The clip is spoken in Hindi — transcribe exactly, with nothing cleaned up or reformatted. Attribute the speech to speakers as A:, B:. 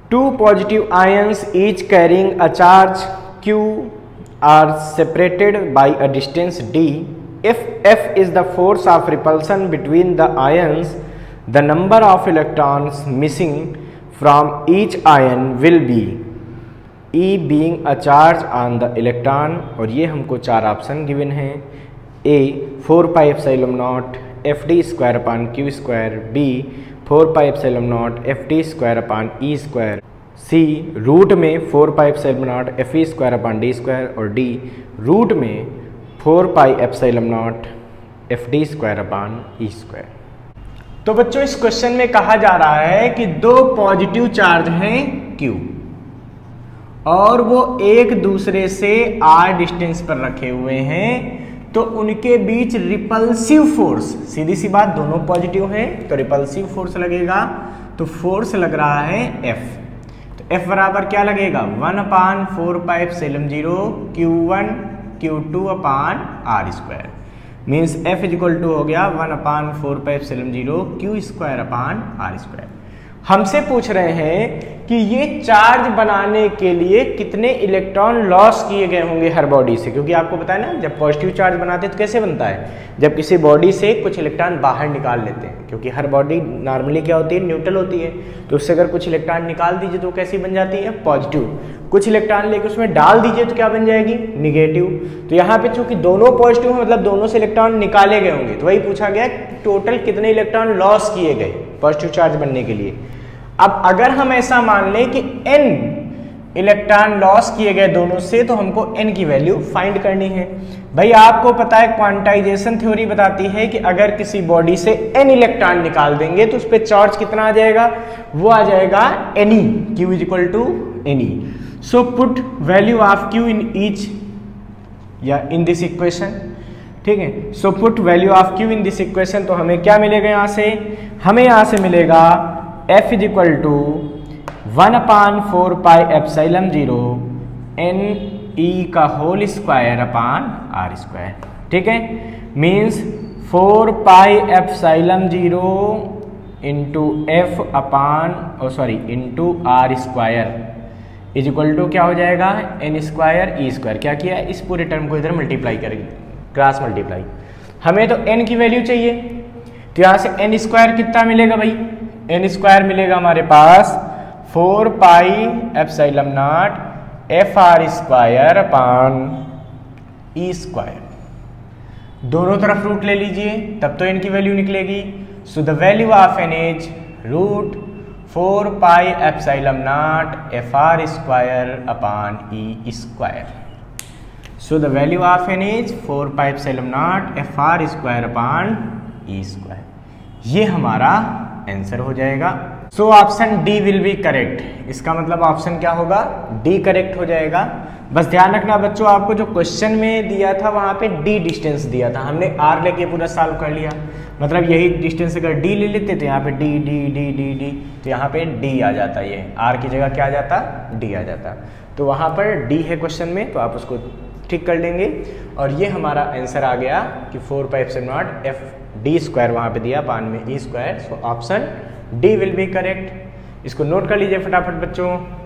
A: Two positive ions each carrying a charge Q are separated by a distance d. If F is the force of repulsion between the ions, the number of electrons missing from each ion will be E being a charge on the electron, और ये हमको चार ऑप्शन गिवन हैं। A four pi epsilon naught F D square upon Q square, B four pi epsilon naught F D square upon E square, C root में four pi epsilon naught F E square upon D square, और D रूट में four pi epsilon naught F D square upon E square. तो बच्चों इस क्वेश्चन में कहा जा रहा है कि दो पॉजिटिव चार्ज हैं Q और वो एक दूसरे से R डिस्टेंस पर रखे हुए हैं, तो उनके बीच रिपल्सिव फोर्स, सीधी सी बात दोनों पॉजिटिव हैं तो रिपल्सिव फोर्स लगेगा, तो फोर्स लग रहा है F। तो F बराबर क्या लगेगा, one upon four pi epsilon zero Q one Q two upon R square, means F is equal to हो गया one upon four pi epsilon zero Q square upon R square. हमसे पूछ रहे हैं कि ये चार्ज बनाने के लिए कितने इलेक्ट्रॉन लॉस किए गए होंगे हर बॉडी से, क्योंकि आपको पता है ना जब पॉजिटिव चार्ज बनाते हैं तो कैसे बनता है, जब किसी बॉडी से कुछ इलेक्ट्रॉन बाहर निकाल लेते हैं, क्योंकि हर बॉडी नॉर्मली क्या होती है, न्यूट्रल होती है, तो उससे अगर कुछ इलेक्ट्रॉन निकाल दीजिए तो कैसी बन जाती है, पॉजिटिव। कुछ इलेक्ट्रॉन लेके उसमें डाल दीजिए तो क्या बन जाएगी, निगेटिव। तो यहाँ पे चूंकि दोनों पॉजिटिव हैं मतलब दोनों से इलेक्ट्रॉन निकाले गए होंगे, तो वही पूछा गया टोटल कितने इलेक्ट्रॉन लॉस किए गए पॉजिटिव चार्ज बनने के लिए। अब अगर हम ऐसा मान लें कि n इलेक्ट्रॉन लॉस किए गए दोनों से, तो हमको n की वैल्यू फाइंड करनी है। भाई आपको पता है क्वांटाइजेशन थ्योरी बताती है कि अगर किसी बॉडी से n इलेक्ट्रॉन निकाल देंगे तो उस पर चार्ज कितना आ जाएगा, वो आ जाएगा Ne, Q is equal to Ne। So put value of Q in each या इन दिस इक्वेशन, ठीक है। So put value of Q in this equation, तो हमें क्या मिलेगा यहाँ से, हमें यहाँ से मिलेगा F is equal to one upon four pi epsilon zero N E का whole square upon R square, ठीक है। Means four pi epsilon zero into F upon oh sorry into R square is equal to क्या हो जाएगा, एन स्क्वायर ई स्क्वायर। क्या किया, इस पूरे टर्म को इधर मल्टीप्लाई करेंगे, क्रॉस मल्टीप्लाई। हमें तो n की वैल्यू चाहिए, तो यहाँ से एन स्क्वायर कितना मिलेगा भाई, एन स्क्वायर मिलेगा हमारे पास four pi epsilon naught F R square upon E square. दोनों तरफ रूट ले लीजिए तब तो एन की वैल्यू निकलेगी। So the value of N is root four pi epsilon naught F R square upon E square. So the value of N is four pi epsilon naught F R square upon E square. ये हमारा आंसर हो जाएगा। So option D will be correct. इसका मतलब ऑप्शन क्या होगा, डी करेक्ट हो जाएगा। बस ध्यान रखना बच्चों, आपको जो क्वेश्चन में दिया था वहां पे डी डिस्टेंस दिया था, हमने आर लेके पूरा सॉल्व कर लिया। मतलब यही डिस्टेंस अगर डी ले लेते तो यहाँ पे D D D D D तो यहाँ पे डी आ जाता, ये आर की जगह क्या आ जाता, डी आ जाता। तो वहाँ पर डी है क्वेश्चन में, तो आप उसको ठीक कर लेंगे। और ये हमारा आंसर आ गया कि four pi epsilon naught F D square वहाँ पे दिया, पान में E square. So option D will be correct. इसको नोट कर लीजिए फटाफट बच्चों।